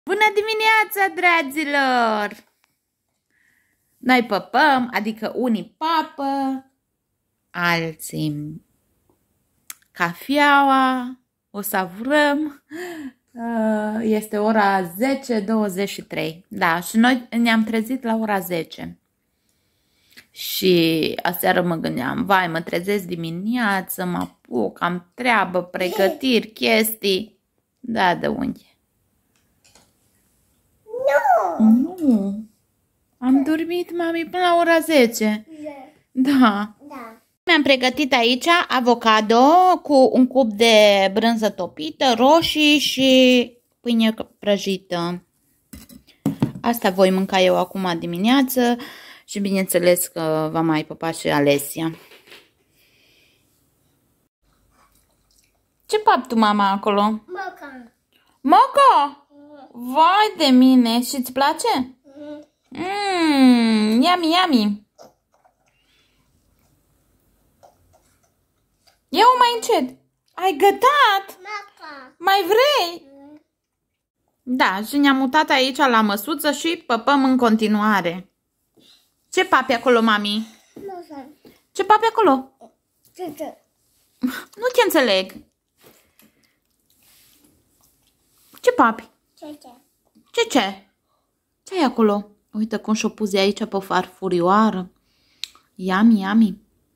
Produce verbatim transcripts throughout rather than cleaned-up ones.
Bună dimineața, dragilor! Noi păpăm, adică unii papă, alții cafeaua, o savurăm. Este ora zece douăzeci și trei. Da, și noi ne-am trezit la ora zece. Și aseară mă gândeam, vai, mă trezesc dimineață, mă apuc, am treabă, pregătiri, chestii. Da, de unde? Nu! Nu! Am dormit, mami, până la ora zece. Da. Da. Mi-am pregătit aici avocado cu un cub de brânză topită, roșii și pâine prăjită. Asta voi mânca eu acum dimineață și bineînțeles că va mai păpa și Alesia. Ce pap tu, mama, acolo? Moca. Moca? Vai de mine! Și îți place? Mmm, yummy, yummy. Ia-o mai încet. Ai gătat? Moca. Mai vrei? Da, și ne-am mutat aici la măsuță și păpăm în continuare. Ce papi acolo, mami? Moca. Ce papi acolo? Ce ce? Nu te înțeleg. Ce papi? Ce ce? Ce ce? Ce e acolo? Uite cum și-o pus aici pe farfurioară. Yummy, yummy.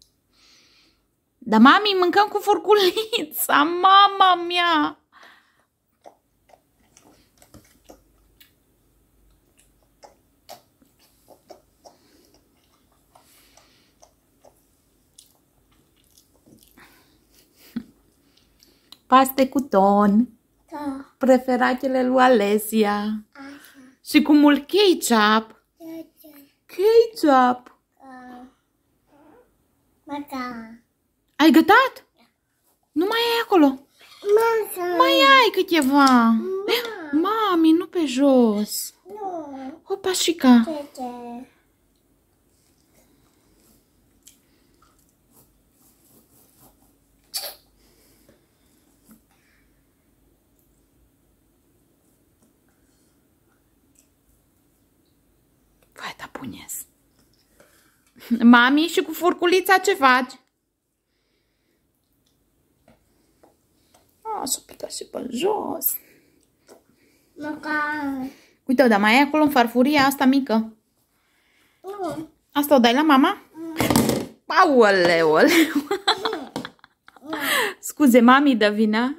Dar, mami, mâncăm cu furculița, mama mea. Paste cu ton. Da. Preferatele lui Alesia. Așa. Și cu mult ketchup. Ce ce? Ketchup. Moca. Ai gătat? Nu mai ai acolo. Moca. Mai ai câteva. Mami, nu pe jos. Nu. O pașica. Ce ce? Vai, da punes. Mami, și cu furculița ce faci? A, s-a picat și pe jos. Moca. Uite, dar mai ai acolo în farfuria asta mică. Nu. Asta o dai la mama? Aoleu, aoleu. Scuze, mami, dă vina.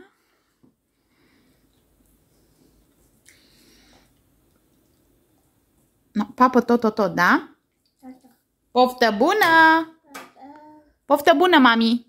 No, papă tot, tot, tot, da? Poftă bună! Poftă bună, mami!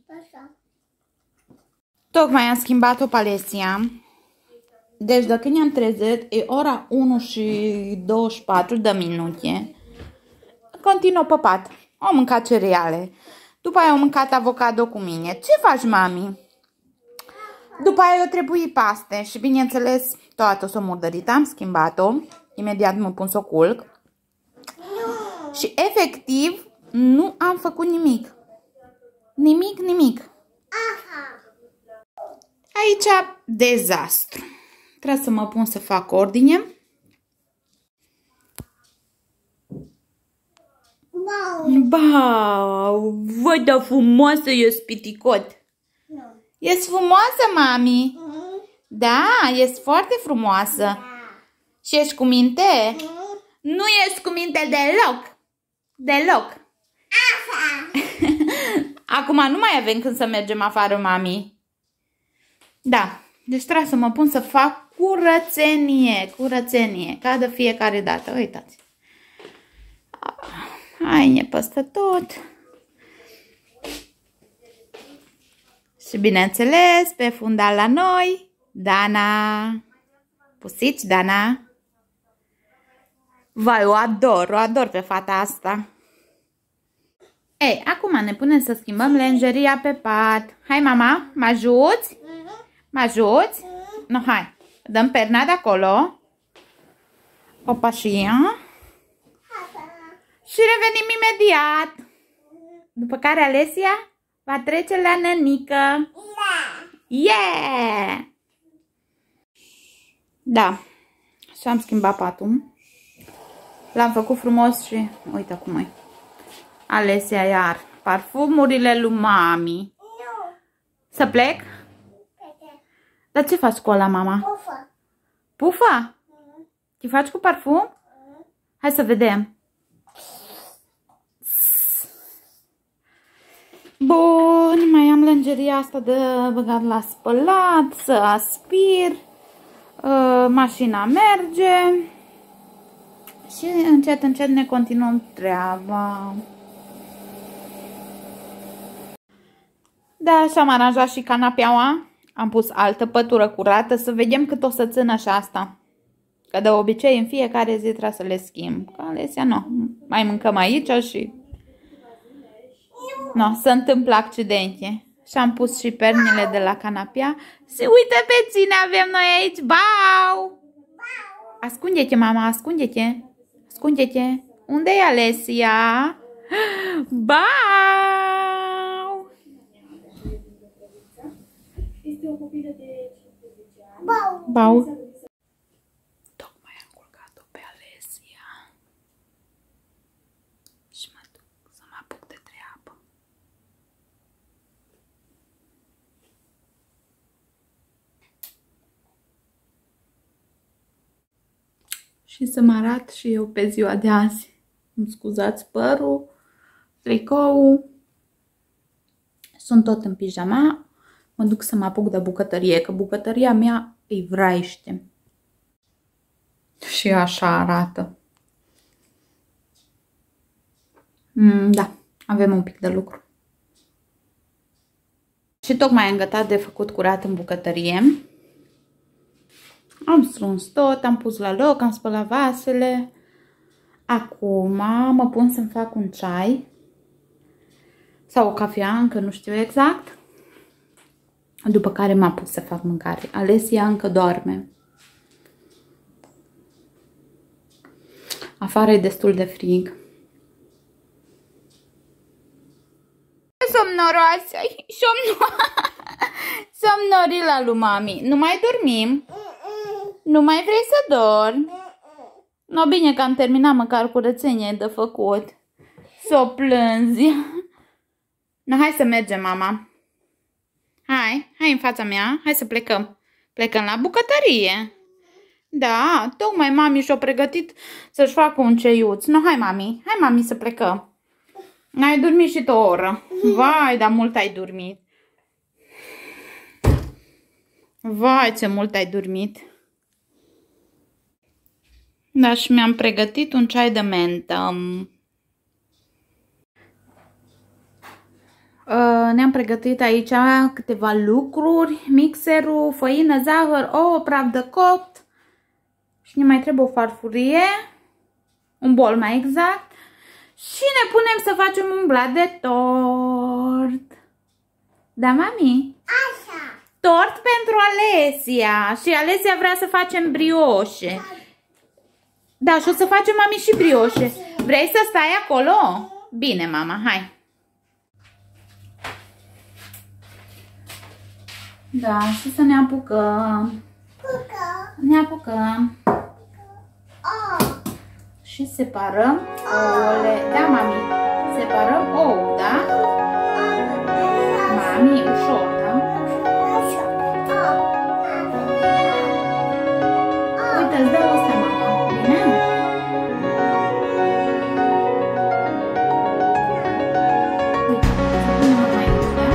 Tocmai am schimbat-o pe Alesia. Deci de când ne-am trezit, e ora unu și douăzeci și patru de minute. Continuă păpat. Au mâncat cereale. După aia au mâncat avocado cu mine. Ce faci, mami? După aia eu trebuie paste și bineînțeles toată s-o murdărit. Am schimbat-o. Imediat mă pun să o culc. Și efectiv nu am făcut nimic. Nimic, nimic. Aici dezastru. Trebuie să mă pun să fac ordine. Wow. Bau, văd de frumoasă e spiticot. Nu. Ești frumoasă, mami? Mm. Da, ești foarte frumoasă. Da. Și ești cu minte? Mm. Nu ești cu minte deloc. Deloc. Așa. Acum nu mai avem când să mergem afară, mami. Da, deci trebuie să mă pun să fac curățenie, curățenie, ca de fiecare dată. Uitați. Haine peste tot. Și bineînțeles, pe fundal la noi, Dana. Pusici, Dana? Vai, o ador, o ador pe fata asta. Ei, acum ne punem să schimbăm lenjeria pe pat. Hai, mama, mă ajuți? Mă ajuți? No, hai. Dăm perna de acolo. Opa și ea. Și revenim imediat. După care Alesia va trece la nănică. Yeah! Da. și am schimbat patul. L-am făcut frumos și uite cum e. Alesia iar parfumurile lui mami. Nu. Să plec? Dar ce faci cu ăla, mama? Pufa. Pufa? Ce faci cu parfum? Hai să vedem. Bun, mai am lângeria asta de băgat la spălat, să aspir. Uh, mașina merge. Și încet, încet ne continuăm treaba. Da, și-am aranjat și canapeaua. Am pus altă pătură curată, să vedem cât o să țină și asta. Că de obicei în fiecare zi trebuie să le schimb. Că Alesia nu, mai mâncăm aici și nu, se întâmplă accidente. Și am pus și pernile de la canapea. Și uite pe cine avem noi aici. Bau! Ascunde-te, mama, ascunde-te. Ascunde-te. Unde e Alesia? Bau! Bau. Bau. Tocmai am culcat-o pe Alesia. Și mă duc să mă apuc de treabă. Și să mă arat și eu pe ziua de azi. Îmi scuzați părul, tricoul. Sunt tot în pijama. Mă duc să mă apuc de bucătărie, că bucătăria mea îi vraiște. Și așa arată. Mm, da, avem un pic de lucru. Și tocmai am gătat de făcut curat în bucătărie. Am strâns tot, am pus la loc, am spălat vasele. Acum mă pun să-mi fac un ceai. Sau o cafea, încă nu știu exact. După care m-am pus să fac mâncare. Alesia încă doarme. Afară e destul de frig. Somnoroasă! Somnorila lui mami. Nu mai dormim? Nu mai vrei să dormi? No, bine că am terminat măcar curățenie de făcut. S-o plânzi. No, hai să mergem, mama. Hai, hai în fața mea, hai să plecăm. Plecăm la bucătărie. Da, tocmai mami și-a pregătit să-și facă un ceiuț. No, hai, mami, hai, mami, să plecăm. Ai dormit și tu o oră. Vai, dar mult ai dormit. Vai, ce mult ai dormit. Da, și mi-am pregătit un ceai de mentă. Ne-am pregătit aici câteva lucruri, mixerul, făină, zahăr, ouă, praf de copt și ne mai trebuie o farfurie, un bol mai exact și ne punem să facem un blat de tort. Da, mami? Așa. Tort pentru Alesia și Alesia vrea să facem brioșe. Da, și o să facem, mami, și brioșe. Vrei să stai acolo? Bine, mama, hai. Da, și să ne apucăm. Cucă. Ne apucăm. O. Și separăm ouăle. Da, mami? Separăm ou, da? Mami, ușor, da? Uite, îți dau ăsta, mama. Bine? Uite, să punem mai aici, da?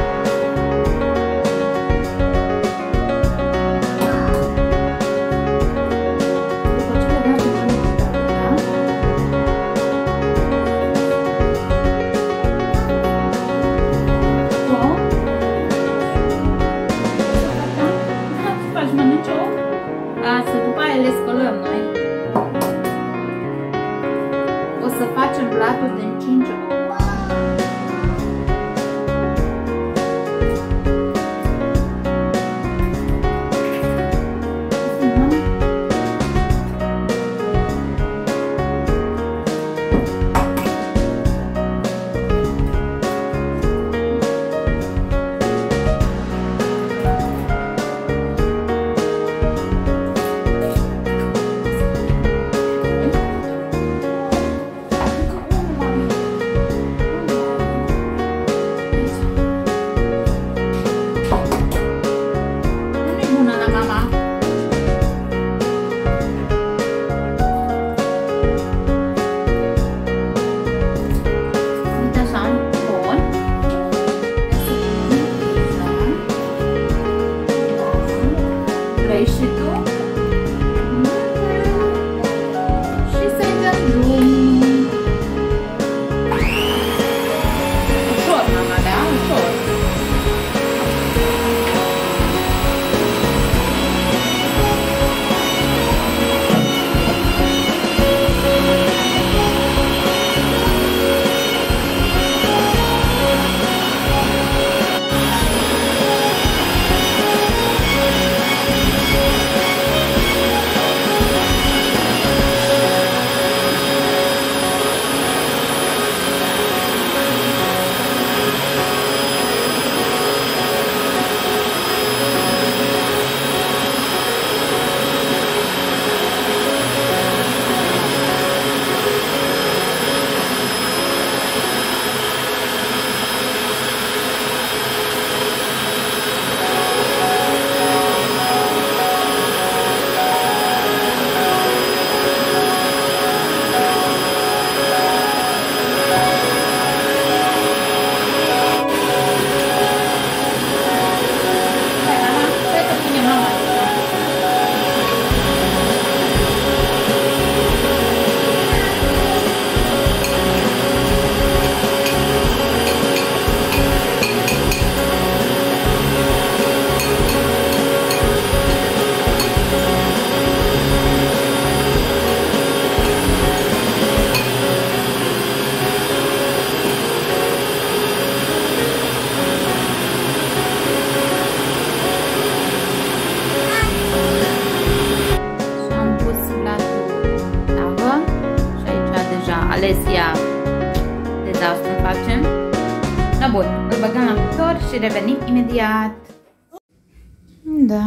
pus blatul tavă și aici deja Alesia dezastru facem. Da, bun, îl băgăm la cuptor și revenim imediat. Da.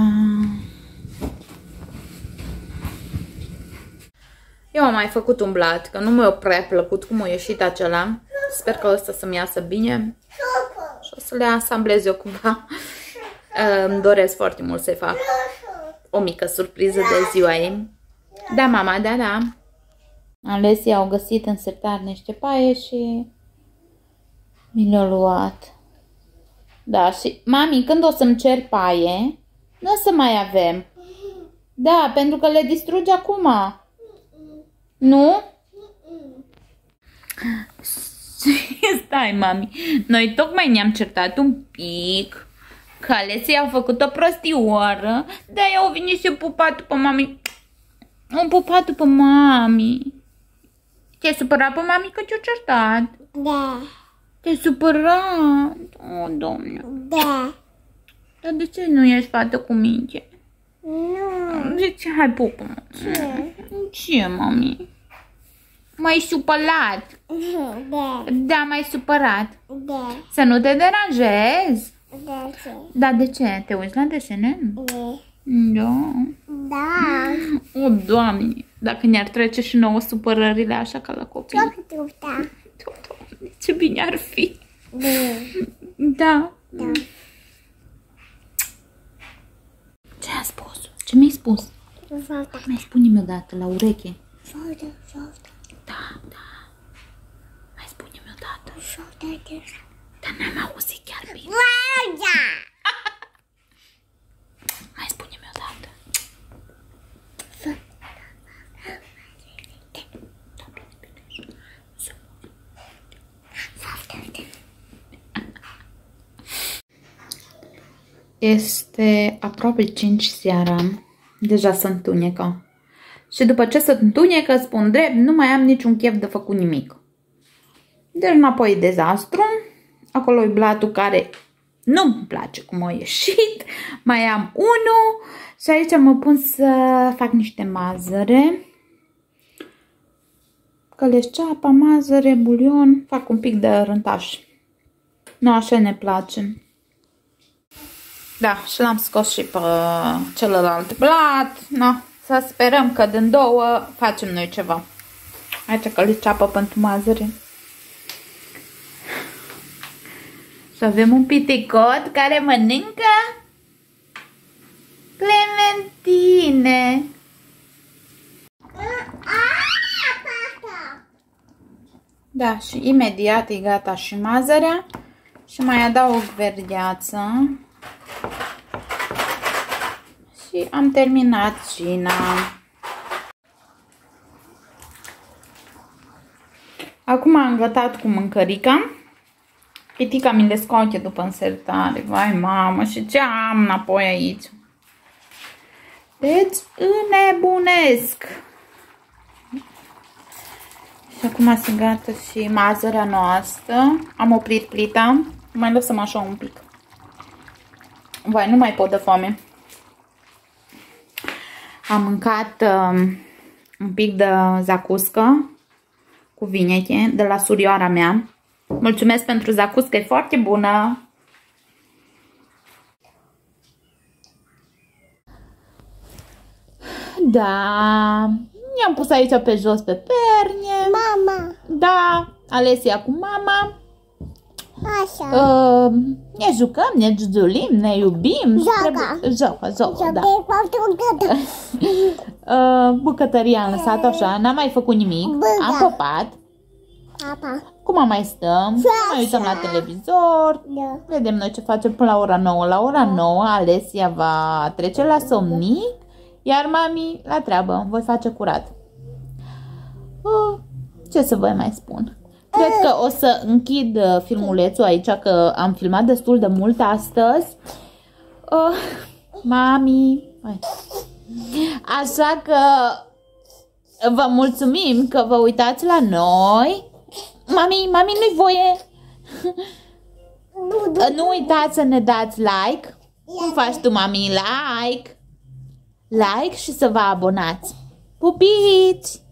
Eu am mai făcut un blat, că nu mi-a prea plăcut cum a ieșit acela. Sper că ăsta să-mi iasă bine și o să le asamblez eu cumva. Îmi doresc foarte mult să-i fac o mică surpriză de ziua ei. Da, mama, da, da. Alesia au găsit în sertar niște paie și mi le-au luat. Da, și mami, când o să-mi cer paie, nu o să mai avem. Da, pentru că le distrugi acum. Nu? Stai, mami. Noi tocmai ne-am certat un pic. Că Alesia a făcut o prostioară. De-aia au venit și pupat după mami. Am pupat după mami. Te-ai supărat pe mami că te-a certat? Da. Te-ai supărat? O, Doamne. Da. Dar de ce nu ești fată cu minte? Nu. De ce? Hai, pupă-mă. Ce? Ce, mami? M-ai supărat? Da. Da, m-ai supărat. Da. Să nu te deranjezi? Da. Ce? Da, de ce? Te uiți la desene? Da. Da. Da. O, Doamne, dacă ne-ar trece și nouă supărările așa ca la copii. Da. Ce bine ar fi. Da. Da. Da. Ce a spus? Ce mi-ai spus? Fata. Mai spune-mi odată la ureche. Fata. Fata. Da, da. Mai spune-mi odată. Fata. Dar n-am auzit chiar bine. Fata. Mai spune-mi odată. Este aproape cinci seara. Deja se întunecă. Și după ce se întunecă, spun drept, nu mai am niciun chef de făcut nimic. Deci înapoi e dezastru. Acolo e blatul care nu-mi place cum a ieșit. Mai am unul. Și aici mă pun să fac niște mazăre. Călesceapa, mazăre, bulion. Fac un pic de rântaș. Nu așa ne place. Da, și l-am scos și pe celălalt blat. Na, să sperăm că din două facem noi ceva. Aici călesceapă pentru mazăre. Și avem un piticot care mănâncă clementine. Da, și imediat e gata și mazărea. Și mai adaug verdeață. Și am terminat cina. Acum am gătat cu mâncărica. Pitica mi le scoate după însertare. Vai, mamă, și ce am înapoi aici? Deci, înnebunesc. Și acum se gata și mazărea noastră. Am oprit plita. Mai lăsăm așa un pic. Vai, nu mai pot de foame. Am mâncat um, un pic de zacuscă cu vinete de la surioara mea. Mulțumesc pentru zacuscă, e foarte bună. Da, i-am pus aici pe jos pe perne. Mama. Da, Alesia cu mama. Așa. Uh, ne jucăm, ne juzulim, ne iubim. Joacă. Joacă, joacă, da. Da. Uh, bucătăria am lăsat așa, n-am mai făcut nimic. Bă, Am da. popat. Papa. Cum mai stăm? Ne mai uităm la televizor. Da. Vedem noi ce facem până la ora nouă. La ora nouă Alesia va trece la somnic, iar mami la treabă. Voi face curat. Uh, ce să vă mai spun? Cred că o să închid filmulețul aici, că am filmat destul de mult astăzi. Uh, mami. Așa că vă mulțumim că vă uitați la noi. Mami, mami, nu-i voie. Nu uitați să ne dați like. Cum faci tu, mami? Like. Like și să vă abonați. Pupiți!